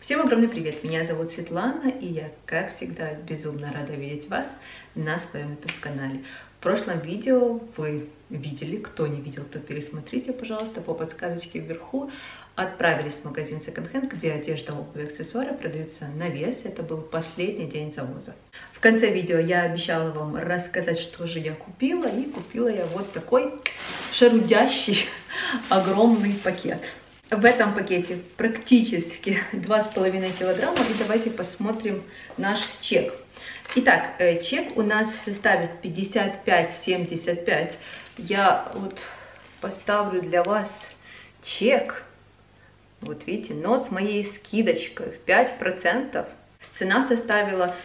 Всем огромный привет! Меня зовут Светлана, и я, как всегда, безумно рада видеть вас на своем YouTube-канале. В прошлом видео вы видели, кто не видел, то пересмотрите, пожалуйста, по подсказочке вверху. Отправились в магазин Second Hand, где одежда, обувь, аксессуары продаются на вес. Это был последний день завоза. В конце видео я обещала вам рассказать, что же я купила, и купила я вот такой шарудящий огромный пакет. В этом пакете практически 2,5 килограмма, и давайте посмотрим наш чек. Итак, чек у нас составит 55,75. Я вот поставлю для вас чек, вот видите, но с моей скидочкой в 5%. Цена составила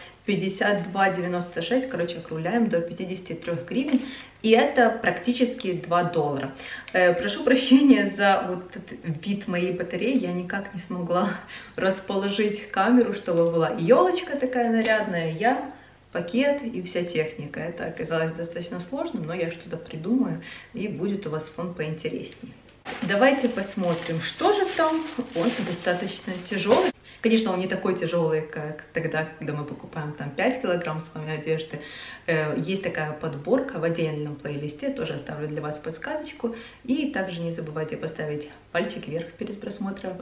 52,96, короче, округляем до 53 гривен, и это практически $2. Прошу прощения за вот этот вид моей батареи, я никак не смогла расположить камеру, чтобы была елочка такая нарядная, я, пакет и вся техника. Это оказалось достаточно сложным, но я что-то придумаю, и будет у вас фон поинтереснее. Давайте посмотрим, что же там. Он достаточно тяжелый. Конечно, он не такой тяжелый, как тогда, когда мы покупаем там 5 килограмм с вами одежды. Есть такая подборка в отдельном плейлисте, тоже оставлю для вас подсказочку. И также не забывайте поставить пальчик вверх перед просмотром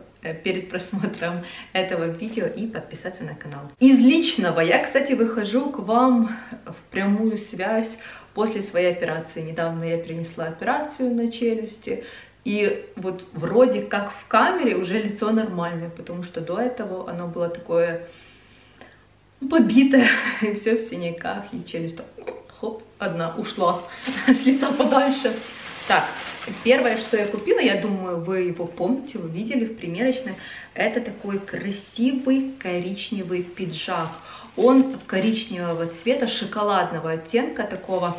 этого видео и подписаться на канал. Из личного я, кстати, выхожу к вам в прямую связь после своей операции. Недавно я перенесла операцию на челюсти. И вот вроде как в камере уже лицо нормальное, потому что до этого оно было такое побитое, и все в синяках, и челюсть, хоп, одна ушла с лица подальше. Так, первое, что я купила, я думаю, вы его помните, вы видели в примерочной, это такой красивый коричневый пиджак. Он коричневого цвета, шоколадного оттенка такого,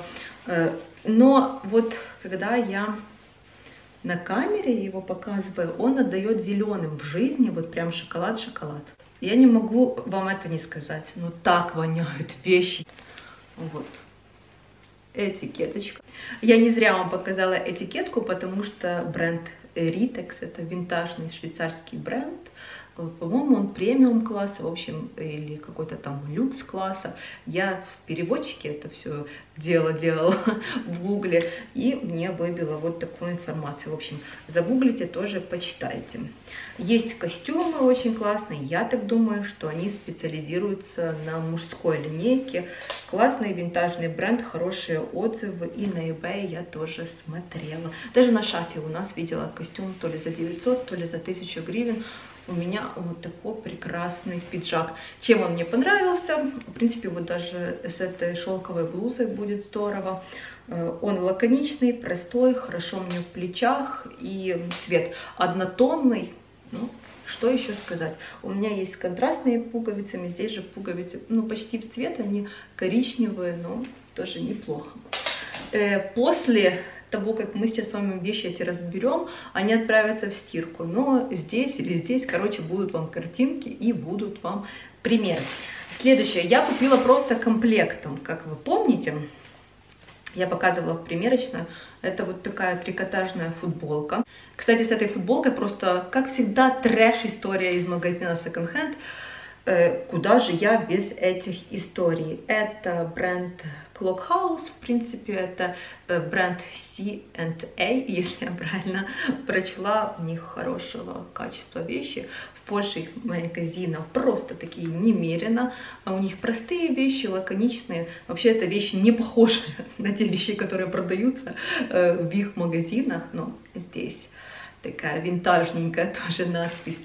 но вот когда я на камере его показываю, он отдает зеленым в жизни, вот прям шоколад-шоколад. Я не могу вам это не сказать, но так воняют вещи. Вот. Этикеточка. Я не зря вам показала этикетку, потому что бренд Ritex, это винтажный швейцарский бренд. По-моему, он премиум класса, в общем, или какой-то там люкс класса. Я в переводчике это все делала в гугле, и мне выбило вот такую информацию. В общем, загуглите, тоже почитайте. Есть костюмы очень классные, я так думаю, что они специализируются на мужской линейке. Классный винтажный бренд, хорошие отзывы, и на eBay я тоже смотрела. Даже на Шафе у нас видела костюм то ли за 900, то ли за 1000 гривен. У меня вот такой прекрасный пиджак. Чем он мне понравился? В принципе, вот даже с этой шелковой блузой будет здорово. Он лаконичный, простой, хорошо мне в плечах, и цвет однотонный. Ну, что еще сказать? У меня есть контрастные пуговицами, здесь же пуговицы, ну, почти в цвет, они коричневые, но тоже неплохо. После того, как мы сейчас с вами вещи эти разберем, они отправятся в стирку. Но здесь или здесь, короче, будут вам картинки и будут вам примеры. Следующее. Я купила просто комплектом. Как вы помните, я показывала в примерочной. Это вот такая трикотажная футболка. Кстати, с этой футболкой просто, как всегда, трэш-история из магазина Second Hand. Куда же я без этих историй? Это бренд Clockhouse, в принципе, это бренд C&A, если я правильно прочла, у них хорошего качества вещи. В Польше их магазинов просто такие немерено, а у них простые вещи, лаконичные. Вообще, это вещи не похожи на те вещи, которые продаются в их магазинах, но здесь такая винтажненькая тоже надпись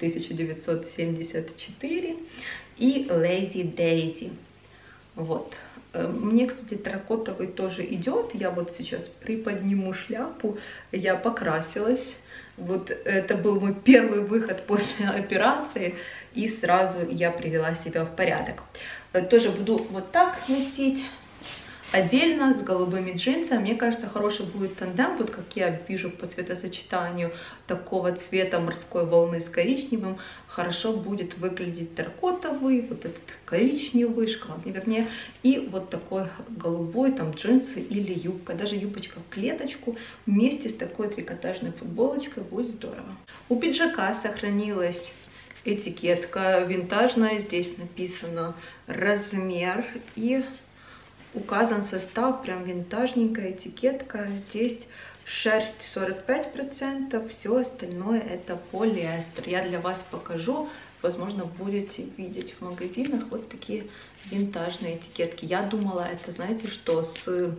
1974 и Lazy Daisy. Вот. Мне, кстати, терракотовый тоже идет. Я вот сейчас приподниму шляпу. Я покрасилась. Вот это был мой первый выход после операции. И сразу я привела себя в порядок. Тоже буду вот так носить. Отдельно с голубыми джинсами, мне кажется, хороший будет тандем, вот как я вижу по цветосочетанию такого цвета морской волны с коричневым, хорошо будет выглядеть терракотовый, вот этот коричневый, шоколадный, вернее, и вот такой голубой, там джинсы или юбка, даже юбочка в клеточку вместе с такой трикотажной футболочкой будет здорово. У пиджака сохранилась Этикетка винтажная, здесь написано размер и указан состав, прям винтажненькая этикетка. Здесь шерсть 45%, все остальное это полиэстер. Я для вас покажу, возможно, будете видеть в магазинах вот такие винтажные этикетки. Я думала, это, знаете, что с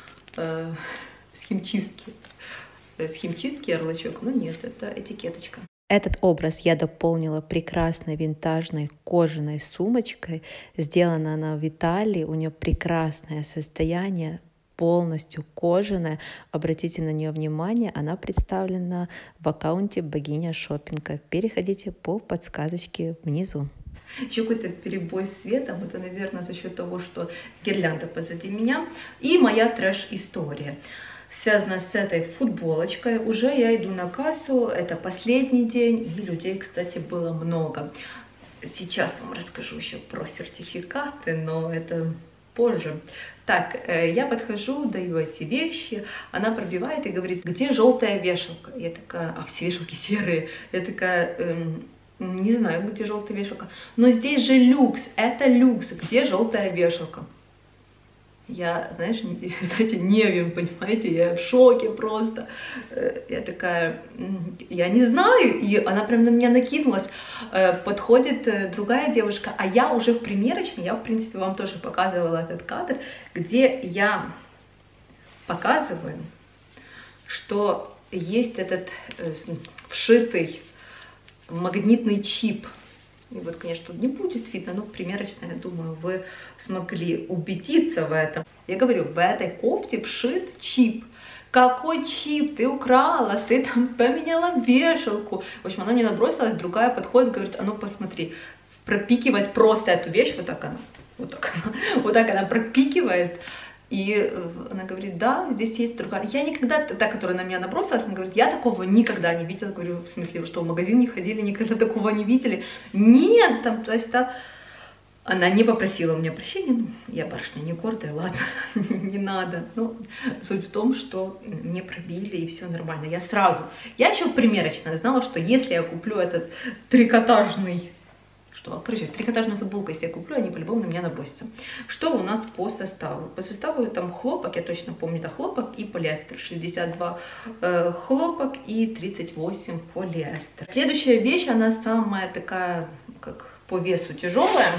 химчистки. С химчистки ярлычок, но нет, это этикеточка. Этот образ я дополнила прекрасной винтажной кожаной сумочкой. Сделана она в Италии, у нее прекрасное состояние, полностью кожаная. Обратите на нее внимание, она представлена в аккаунте Богиня Шоппинга. Переходите по подсказочке внизу. Еще какой-то перебой с светом, это, наверное, за счет того, что гирлянда позади меня. И моя трэш-история связана с этой футболочкой. Уже я иду на кассу, это последний день, и людей, кстати, было много. Сейчас вам расскажу еще про сертификаты, но это позже. Так, я подхожу, даю эти вещи, она пробивает и говорит, где желтая вешалка? Я такая, а все вешалки серые. Я такая, не знаю, где желтая вешалка. Но здесь же люкс, это люкс, где желтая вешалка? Я, знаете, невим, понимаете, я в шоке просто. Я такая, я не знаю, и она прям на меня накинулась. Подходит другая девушка, а я уже в примерочной, я, в принципе, вам тоже показывала этот кадр, где я показываю, что есть этот вшитый магнитный чип. И вот, конечно, тут не будет видно, но примерочно, я думаю, вы смогли убедиться в этом. Я говорю, в этой кофте вшит чип. Какой чип? Ты украла, ты там поменяла вешалку. В общем, она мне набросилась, другая подходит, говорит, а ну посмотри, пропикивает просто эту вещь, вот так она пропикивает. И она говорит, да, здесь есть другая. Я никогда, та, которая на меня набросилась, она говорит, я такого никогда не видела. Говорю, в смысле, вы что, в магазин не ходили, никогда такого не видели? Нет, там, то есть, она не попросила у меня прощения. Ну, я барышня не гордая, ладно, не надо. Но суть в том, что не пробили, и все нормально. Я еще примерочно знала, что если я куплю этот трикотажный, трикотажную футболку, если я куплю, они по-любому на меня набросятся. Что у нас по составу? По составу там хлопок, я точно помню, да, хлопок и полиэстер. 62 хлопок и 38 полиэстер. Следующая вещь, она самая такая, как по весу тяжелая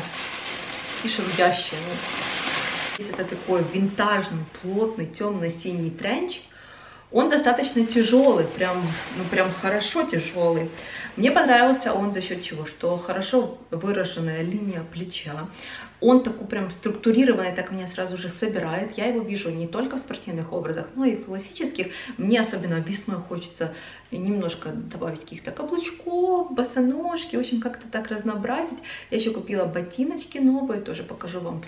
и шелудящая. Это такой винтажный, плотный, темно-синий тренч. Он достаточно тяжелый, прям хорошо тяжелый. Мне понравился он за счет чего? Что хорошо выраженная линия плеча. Он такой прям структурированный, так меня сразу же собирает. Я его вижу не только в спортивных образах, но и в классических. Мне особенно весной хочется немножко добавить каких-то каблучков, босоножки, в общем, как-то так разнообразить. Я еще купила ботиночки новые, тоже покажу вам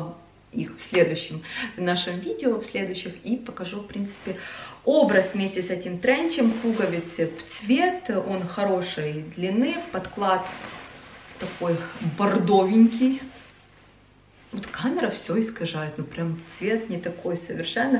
их в следующем нашем видео, в следующих, и покажу, в принципе, образ вместе с этим тренчем. Пуговицы в цвет, он хорошей длины, подклад такой бордовенький. Вот камера все искажает, ну прям цвет не такой совершенно.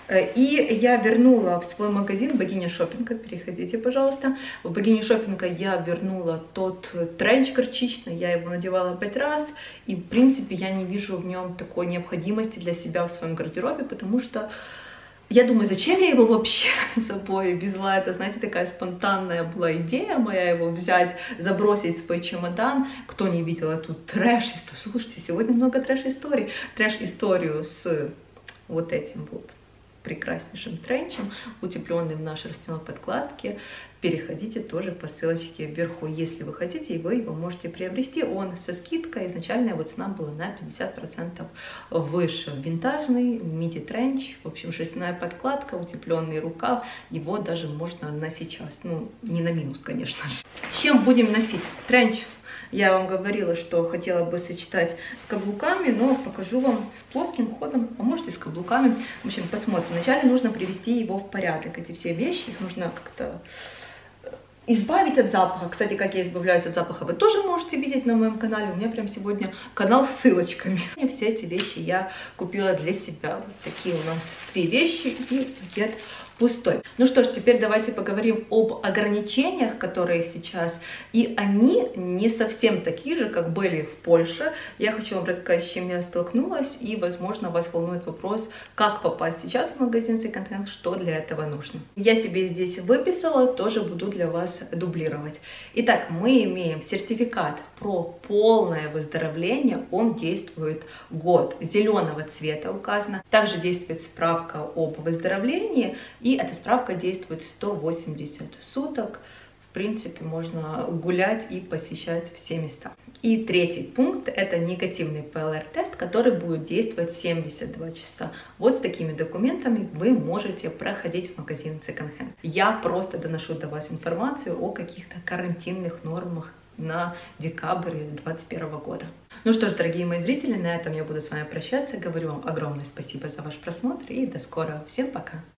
И я вернула в свой магазин Богиня Шоппинга, переходите, пожалуйста. В Богиню Шоппинга я вернула тот тренч горчичный, я его надевала 5 раз, и в принципе я не вижу в нем такой необходимости для себя в своем гардеробе, потому что я думаю, зачем я его вообще с собой везла, это, знаете, такая спонтанная была идея моя его взять, забросить в свой чемодан. Кто не видел эту трэш-историю, слушайте, сегодня много трэш-историй, трэш-историю с вот этим вот прекраснейшим тренчем, утепленным на шерстяной подкладке. Переходите тоже по ссылочке вверху, если вы хотите, и вы его можете приобрести. Он со скидкой, изначально его цена была на 50% выше. Винтажный миди-тренч, в общем, шерстяная подкладка, утепленный рукав, его даже можно на сейчас, ну, не на минус, конечно же. Чем будем носить тренч? Я вам говорила, что хотела бы сочетать с каблуками, но покажу вам с плоским ходом, а можете с каблуками. В общем, посмотрим. Вначале нужно привести его в порядок. Эти все вещи, их нужно как-то избавить от запаха. Кстати, как я избавляюсь от запаха, вы тоже можете видеть на моем канале. У меня прям сегодня канал с ссылочками. И все эти вещи я купила для себя. Вот такие у нас 3 вещи и пакет пустой. Ну что ж, теперь давайте поговорим об ограничениях, которые сейчас, и они не совсем такие же, как были в Польше. Я хочу вам рассказать, с чем я столкнулась, и, возможно, вас волнует вопрос, как попасть сейчас в магазин Second Hand, что для этого нужно. Я себе здесь выписала, тоже буду для вас дублировать. Итак, мы имеем сертификат про полное выздоровление, он действует год, зеленого цвета указано. Также действует справка об выздоровлении, и эта справка действует 180 суток. В принципе, можно гулять и посещать все места. И третий пункт — это негативный ПЛР-тест, который будет действовать 72 часа. Вот с такими документами вы можете проходить в магазин Second Hand. Я просто доношу до вас информацию о каких-то карантинных нормах на декабрь 2021 года. Ну что ж, дорогие мои зрители, на этом я буду с вами прощаться. Говорю вам огромное спасибо за ваш просмотр и до скорого. Всем пока!